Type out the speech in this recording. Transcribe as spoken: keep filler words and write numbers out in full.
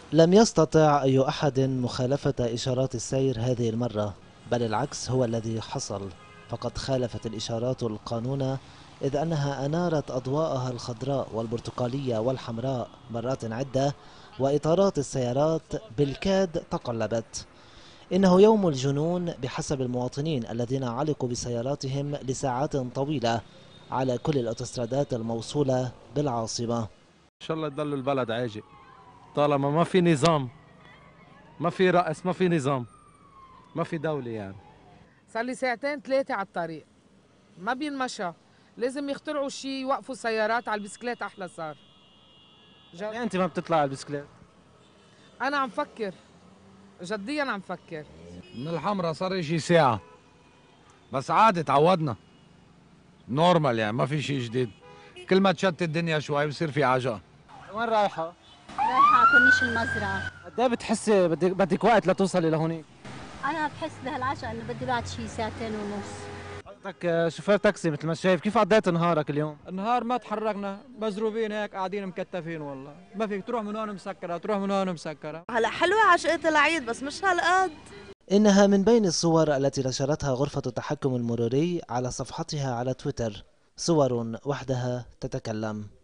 لم يستطع أي أحد مخالفة إشارات السير هذه المرة، بل العكس هو الذي حصل، فقد خالفت الإشارات القانون، إذ أنها أنارت أضواءها الخضراء والبرتقالية والحمراء مرات عدة، وإطارات السيارات بالكاد تقلبت. إنه يوم الجنون بحسب المواطنين الذين علقوا بسياراتهم لساعات طويلة على كل الأوتوسترادات الموصولة بالعاصمة. إن شاء الله يضل البلد عاجي طالما ما في نظام، ما في رأس، ما في نظام، ما في دولة. يعني صار لي ساعتين ثلاثة على الطريق ما بينمشى، لازم يخترعوا شيء يوقفوا سيارات. على البسكليت أحلى صار. ليه أنت ما بتطلع على البسكليت؟ أنا عم فكر، جديا عم فكر. من الحمرة صار شي ساعة، بس عادي تعودنا، نورمال يعني ما في شي جديد. كل ما تشتت الدنيا شوي بصير في عجقة. وين رايحة؟ رايحة على كورنيش المزرعة. قد ايه بتحسي بدك بدك وقت لتوصلي لهونيك؟ أنا بحس بهالعجقة إنه بدي بعد شي ساعتين ونص. حضرتك شوفير تاكسي مثل ما شايف، كيف قضيت نهارك اليوم؟ النهار ما تحركنا، مزروبين هيك قاعدين مكتفين والله، ما فيك تروح من هون مسكرة تروح من هون مسكرة. هلا حلوة عشقة العيد بس مش هالقد. إنها من بين الصور التي نشرتها غرفة التحكم المروري على صفحتها على تويتر، صور وحدها تتكلم.